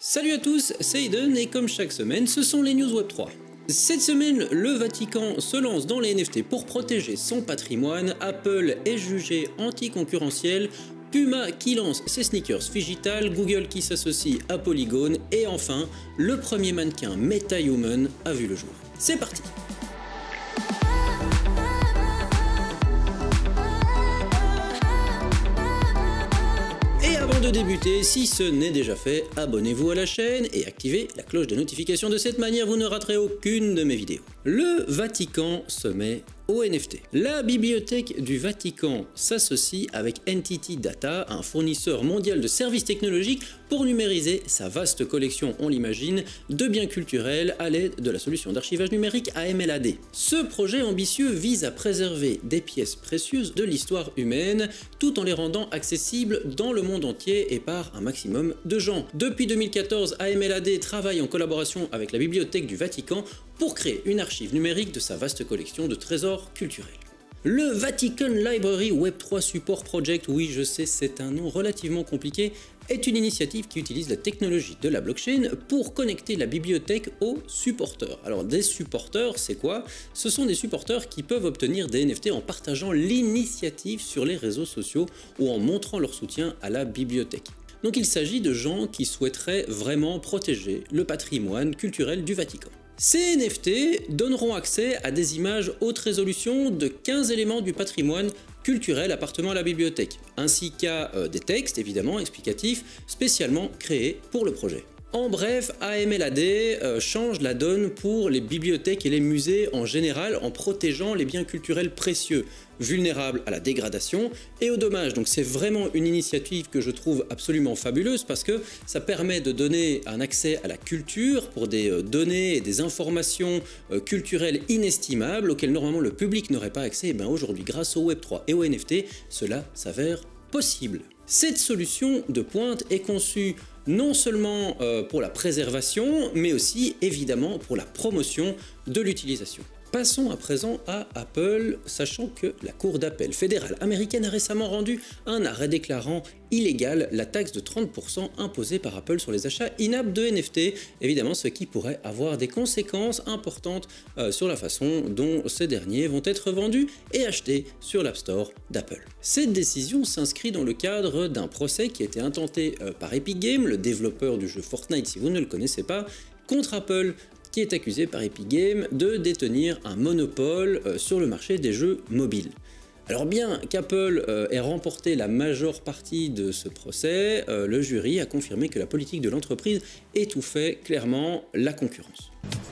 Salut à tous, c'est Aiden et comme chaque semaine, ce sont les news Web3. Cette semaine, le Vatican se lance dans les NFT pour protéger son patrimoine, Apple est jugé anticoncurrentiel, Puma qui lance ses sneakers Figital, Google qui s'associe à Polygon et enfin, le premier mannequin MetaHuman a vu le jour. C'est parti! Avant de débuter, si ce n'est déjà fait, abonnez-vous à la chaîne et activez la cloche de notification. De cette manière, vous ne raterez aucune de mes vidéos. Le Vatican se met au NFT. La bibliothèque du Vatican s'associe avec Entity Data, un fournisseur mondial de services technologiques, pour numériser sa vaste collection, on l'imagine, de biens culturels à l'aide de la solution d'archivage numérique AMLAD. Ce projet ambitieux vise à préserver des pièces précieuses de l'histoire humaine, tout en les rendant accessibles dans le monde entier et par un maximum de gens. Depuis 2014, AMLAD travaille en collaboration avec la bibliothèque du Vatican pour créer une archive numérique de sa vaste collection de trésors culturels. Le Vatican Library Web3 Support Project, oui je sais c'est un nom relativement compliqué, est une initiative qui utilise la technologie de la blockchain pour connecter la bibliothèque aux supporters. Alors des supporters, c'est quoi? Ce sont des supporters qui peuvent obtenir des NFT en partageant l'initiative sur les réseaux sociaux ou en montrant leur soutien à la bibliothèque. Donc il s'agit de gens qui souhaiteraient vraiment protéger le patrimoine culturel du Vatican. Ces NFT donneront accès à des images haute résolution de 15 éléments du patrimoine culturel appartenant à la bibliothèque, ainsi qu'à des textes évidemment explicatifs spécialement créés pour le projet. En bref, AMLAD change la donne pour les bibliothèques et les musées en général en protégeant les biens culturels précieux, vulnérables à la dégradation et aux dommages. Donc c'est vraiment une initiative que je trouve absolument fabuleuse parce que ça permet de donner un accès à la culture pour des données et des informations culturelles inestimables auxquelles normalement le public n'aurait pas accès. Et bien aujourd'hui, grâce au Web3 et au NFT, cela s'avère possible. Cette solution de pointe est conçue non seulement pour la préservation, mais aussi évidemment pour la promotion de l'utilisation. Passons à présent à Apple, sachant que la Cour d'appel fédérale américaine a récemment rendu un arrêt déclarant illégale la taxe de 30% imposée par Apple sur les achats in-app de NFT, évidemment ce qui pourrait avoir des conséquences importantes sur la façon dont ces derniers vont être vendus et achetés sur l'App Store d'Apple. Cette décision s'inscrit dans le cadre d'un procès qui a été intenté par Epic Games, le développeur du jeu Fortnite si vous ne le connaissez pas, contre Apple, qui est accusé par Epic Games de détenir un monopole sur le marché des jeux mobiles. Alors bien qu'Apple ait remporté la majeure partie de ce procès, le jury a confirmé que la politique de l'entreprise étouffait clairement la concurrence.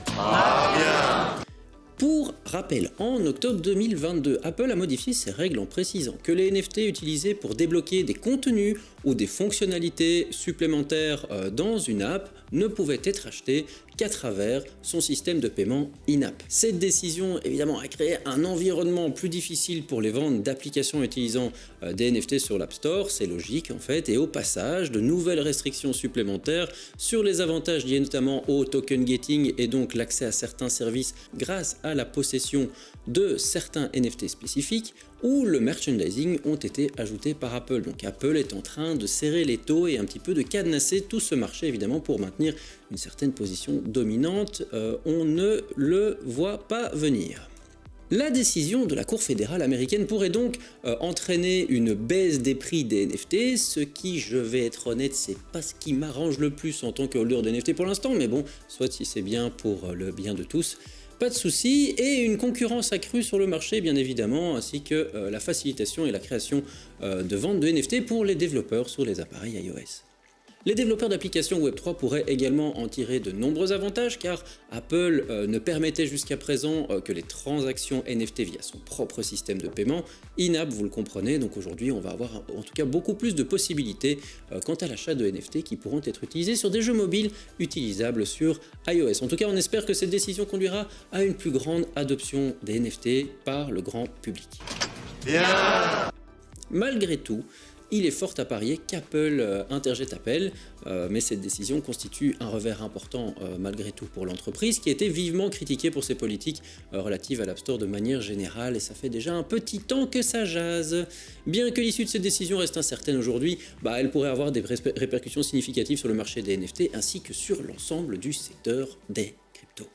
Ah, bien. Pour rappel, en octobre 2022, Apple a modifié ses règles en précisant que les NFT utilisés pour débloquer des contenus ou des fonctionnalités supplémentaires dans une app ne pouvaient être achetés qu'à travers son système de paiement in-app. Cette décision évidemment a créé un environnement plus difficile pour les ventes d'applications utilisant des NFT sur l'App Store, c'est logique en fait, et au passage de nouvelles restrictions supplémentaires sur les avantages liés notamment au token getting et donc l'accès à certains services grâce à la possession de certains NFT spécifiques où le merchandising ont été ajoutés par Apple. Donc Apple est en train de serrer les taux et un petit peu de cadenasser tout ce marché évidemment pour maintenir une certaine position dominante. On ne le voit pas venir. La décision de la Cour fédérale américaine pourrait donc entraîner une baisse des prix des NFT, ce qui, je vais être honnête, c'est pas ce qui m'arrange le plus en tant que holder de NFT pour l'instant, mais bon, soit si c'est bien pour le bien de tous, pas de souci, et une concurrence accrue sur le marché bien évidemment, ainsi que la facilitation et la création de vente de NFT pour les développeurs sur les appareils iOS. Les développeurs d'applications Web3 pourraient également en tirer de nombreux avantages car Apple ne permettait jusqu'à présent que les transactions NFT via son propre système de paiement in-app, vous le comprenez, donc aujourd'hui on va avoir en tout cas beaucoup plus de possibilités quant à l'achat de NFT qui pourront être utilisés sur des jeux mobiles utilisables sur iOS. En tout cas on espère que cette décision conduira à une plus grande adoption des NFT par le grand public. Bien. Malgré tout, il est fort à parier qu'Apple interjette appel, mais cette décision constitue un revers important malgré tout pour l'entreprise qui a été vivement critiquée pour ses politiques relatives à l'App Store de manière générale, et ça fait déjà un petit temps que ça jase. Bien que l'issue de cette décision reste incertaine aujourd'hui, elle pourrait avoir des répercussions significatives sur le marché des NFT ainsi que sur l'ensemble du secteur des crypto-monnaies.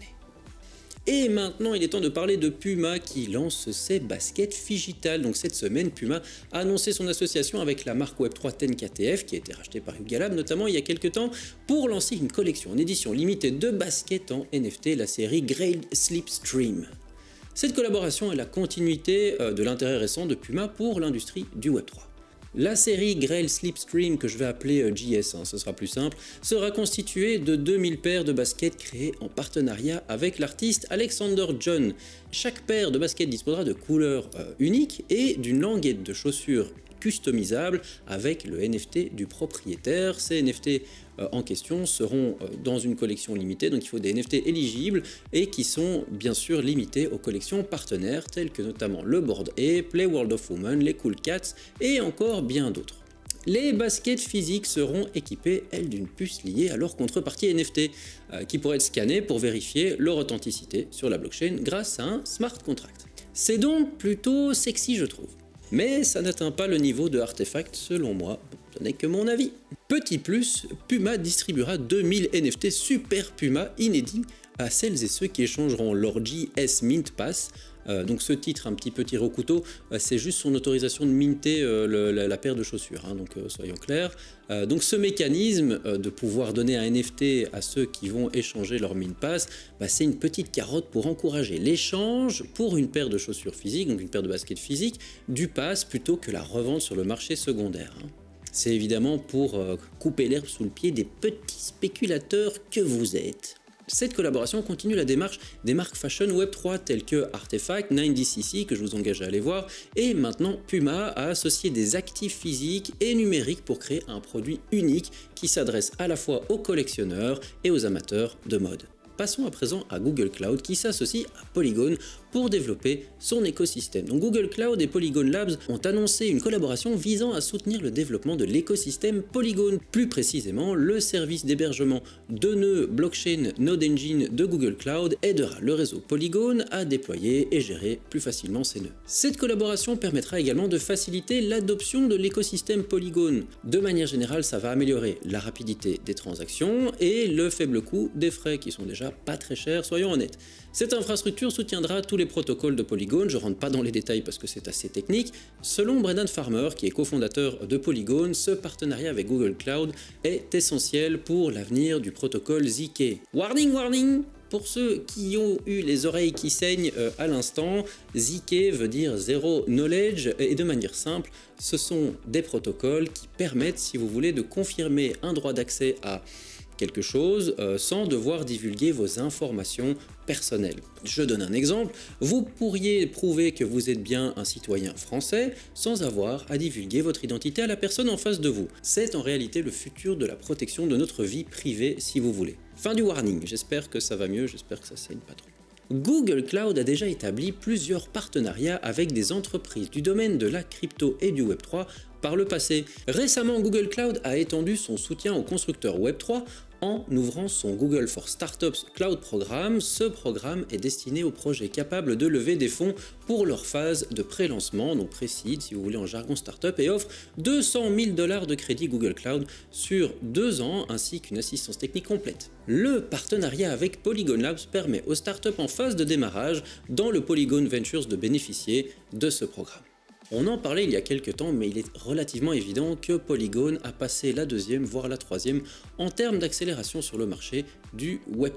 Et maintenant, il est temps de parler de Puma qui lance ses baskets Figital. Donc cette semaine, Puma a annoncé son association avec la marque Web3 10KTF qui a été rachetée par Yuga Labs notamment il y a quelques temps pour lancer une collection en édition limitée de baskets en NFT, la série Grail Slipstream. Cette collaboration est la continuité de l'intérêt récent de Puma pour l'industrie du Web3. La série Grail Slipstream, que je vais appeler JS, ce sera plus simple, sera constituée de 2000 paires de baskets créées en partenariat avec l'artiste Alexander John. Chaque paire de baskets disposera de couleurs uniques et d'une languette de chaussures customisable avec le NFT du propriétaire. Ces NFT en question seront dans une collection limitée, donc il faut des NFT éligibles et qui sont bien sûr limités aux collections partenaires telles que notamment le Bored Ape, les World of Women, les Cool Cats et encore bien d'autres. Les baskets physiques seront équipées, elles, d'une puce liée à leur contrepartie NFT qui pourrait être scannée pour vérifier leur authenticité sur la blockchain grâce à un smart contract. C'est donc plutôt sexy, je trouve. Mais ça n'atteint pas le niveau de Artefact selon moi, ce n'est que mon avis. Petit plus, Puma distribuera 2000 NFT Super Puma inédits à celles et ceux qui échangeront leur JS Mint Pass. Donc ce titre un petit peu tiré au couteau, c'est juste son autorisation de minter la paire de chaussures, donc soyons clairs. Donc ce mécanisme de pouvoir donner un NFT à ceux qui vont échanger leur Mint Pass, c'est une petite carotte pour encourager l'échange pour une paire de chaussures physiques, donc une paire de baskets physiques, du pass plutôt que la revente sur le marché secondaire. C'est évidemment pour couper l'herbe sous le pied des petits spéculateurs que vous êtes. Cette collaboration continue la démarche des marques fashion Web3 telles que Artefact, 90cc que je vous engage à aller voir, et maintenant Puma a associé des actifs physiques et numériques pour créer un produit unique qui s'adresse à la fois aux collectionneurs et aux amateurs de mode. Passons à présent à Google Cloud qui s'associe à Polygon pour développer son écosystème. Donc Google Cloud et Polygon Labs ont annoncé une collaboration visant à soutenir le développement de l'écosystème Polygon. Plus précisément, le service d'hébergement de nœuds blockchain Node Engine de Google Cloud aidera le réseau Polygon à déployer et gérer plus facilement ses nœuds. Cette collaboration permettra également de faciliter l'adoption de l'écosystème Polygon. De manière générale, ça va améliorer la rapidité des transactions et le faible coût des frais qui sont déjà pas très chers, soyons honnêtes. Cette infrastructure soutiendra tous les protocoles de Polygon, je rentre pas dans les détails parce que c'est assez technique. Selon Brendan Farmer, qui est cofondateur de Polygon, ce partenariat avec Google Cloud est essentiel pour l'avenir du protocole ZK. Warning, warning! Pour ceux qui ont eu les oreilles qui saignent à l'instant, ZK veut dire Zero Knowledge et de manière simple, ce sont des protocoles qui permettent, si vous voulez, de confirmer un droit d'accès à quelque chose sans devoir divulguer vos informations personnelles. Je donne un exemple, vous pourriez prouver que vous êtes bien un citoyen français sans avoir à divulguer votre identité à la personne en face de vous. C'est en réalité le futur de la protection de notre vie privée si vous voulez. Fin du warning, j'espère que ça va mieux, j'espère que ça saigne pas trop. Google Cloud a déjà établi plusieurs partenariats avec des entreprises du domaine de la crypto et du Web3 par le passé. Récemment, Google Cloud a étendu son soutien aux constructeurs Web3 en ouvrant son Google for Startups Cloud Programme. Ce programme est destiné aux projets capables de lever des fonds pour leur phase de pré-lancement, donc pré-seed si vous voulez en jargon startup, et offre 200 000 $ de crédit Google Cloud sur 2 ans ainsi qu'une assistance technique complète. Le partenariat avec Polygon Labs permet aux startups en phase de démarrage dans le Polygon Ventures de bénéficier de ce programme. On en parlait il y a quelques temps, mais il est relativement évident que Polygon a passé la 2e, voire la 3e, en termes d'accélération sur le marché du Web3.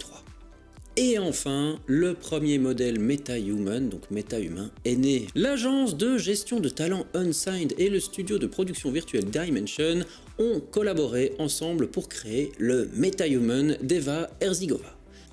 Et enfin, le premier modèle MetaHuman, donc méta-humain, est né. L'agence de gestion de talent Unsigned et le studio de production virtuelle Dimension ont collaboré ensemble pour créer le MetaHuman d'Eva Herzigova.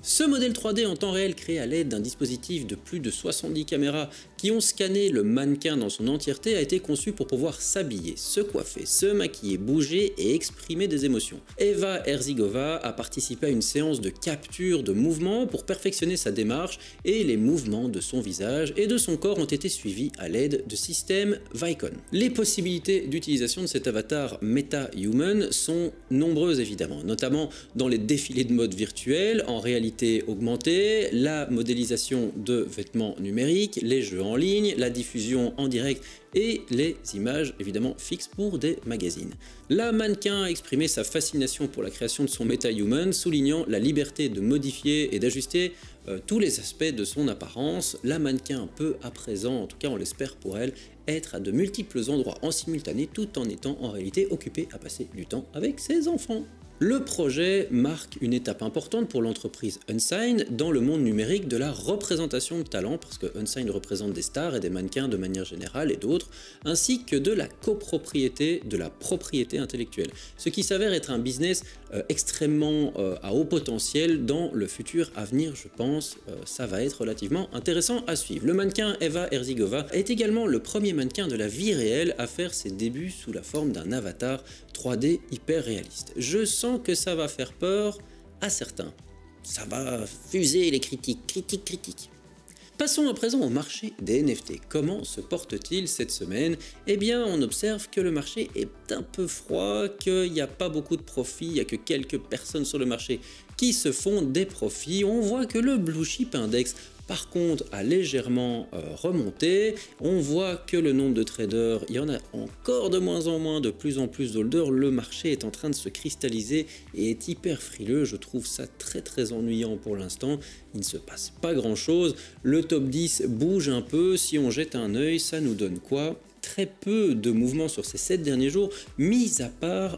Ce modèle 3D en temps réel créé à l'aide d'un dispositif de plus de 70 caméras qui ont scanné le mannequin dans son entièreté a été conçu pour pouvoir s'habiller, se coiffer, se maquiller, bouger et exprimer des émotions. Eva Herzigova a participé à une séance de capture de mouvements pour perfectionner sa démarche et les mouvements de son visage et de son corps ont été suivis à l'aide de systèmes Vicon. Les possibilités d'utilisation de cet avatar MetaHuman sont nombreuses évidemment, notamment dans les défilés de mode virtuels, en réalité augmentée, la modélisation de vêtements numériques, les jeux en ligne, la diffusion en direct et les images évidemment fixes pour des magazines. La mannequin a exprimé sa fascination pour la création de son MetaHuman, soulignant la liberté de modifier et d'ajuster tous les aspects de son apparence. La mannequin peut à présent, en tout cas on l'espère pour elle, être à de multiples endroits en simultané tout en étant en réalité occupée à passer du temps avec ses enfants. Le projet marque une étape importante pour l'entreprise Unsigned dans le monde numérique de la représentation de talent, parce que Unsigned représente des stars et des mannequins de manière générale et d'autres, ainsi que de la copropriété, de la propriété intellectuelle, ce qui s'avère être un business extrêmement à haut potentiel dans le futur à venir, je pense. Ça va être relativement intéressant à suivre. Le mannequin Eva Herzigova est également le premier mannequin de la vie réelle à faire ses débuts sous la forme d'un avatar 3D hyper réaliste. Je sens que ça va faire peur à certains. Ça va fuser les critiques. Passons à présent au marché des NFT. Comment se porte-t-il cette semaine? Eh bien, on observe que le marché est un peu froid, qu'il n'y a pas beaucoup de profits, il n'y a que quelques personnes sur le marché qui se font des profits. On voit que le Blue Chip Index par contre a légèrement remonté. On voit que le nombre de traders, il y en a encore de moins en moins, de plus en plus d'holders. Le marché est en train de se cristalliser et est hyper frileux. Je trouve ça très ennuyant pour l'instant. Il ne se passe pas grand chose. Le top 10 bouge un peu. Si on jette un œil, ça nous donne quoi? Très peu de mouvements sur ces 7 derniers jours, mis à part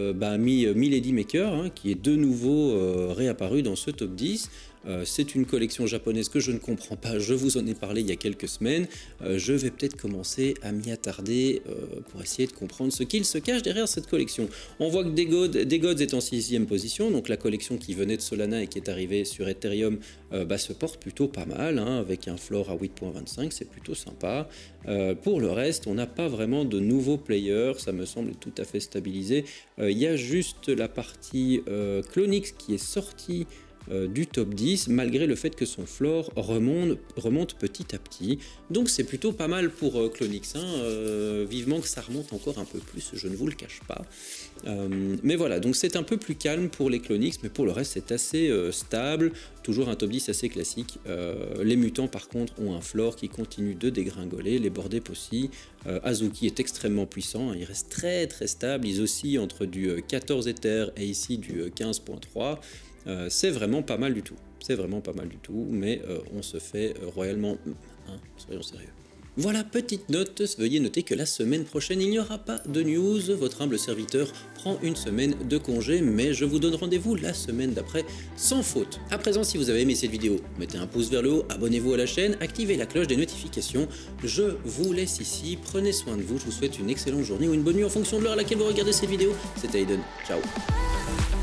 Milady Maker, qui est de nouveau réapparu dans ce top 10. C'est une collection japonaise que je ne comprends pas, je vous en ai parlé il y a quelques semaines. Je vais peut-être commencer à m'y attarder pour essayer de comprendre ce qu'il se cache derrière cette collection. On voit que DeGods est en 6e position, donc la collection qui venait de Solana et qui est arrivée sur Ethereum se porte plutôt pas mal, avec un floor à 8.25, c'est plutôt sympa. Pour le reste, on n'a pas vraiment de nouveaux players, ça me semble tout à fait stabilisé. Il y a juste la partie Clonix qui est sortie du top 10 malgré le fait que son floor remonte petit à petit, donc c'est plutôt pas mal pour Clonix, vivement que ça remonte encore un peu plus, je ne vous le cache pas, mais voilà, donc c'est un peu plus calme pour les Clonix, mais pour le reste c'est assez stable, toujours un top 10 assez classique. Les mutants par contre ont un floor qui continue de dégringoler, les Bored Ape aussi. Azuki est extrêmement puissant, il reste très stable, ils oscillent entre du 14 Ether et ici du 15.3. C'est vraiment pas mal du tout, mais on se fait royalement, soyons sérieux. Voilà, petite note, veuillez noter que la semaine prochaine il n'y aura pas de news, votre humble serviteur prend une semaine de congé, mais je vous donne rendez-vous la semaine d'après sans faute. À présent, si vous avez aimé cette vidéo, mettez un pouce vers le haut, abonnez-vous à la chaîne, activez la cloche des notifications, je vous laisse ici, prenez soin de vous, je vous souhaite une excellente journée ou une bonne nuit en fonction de l'heure à laquelle vous regardez cette vidéo, c'était Aiden, ciao.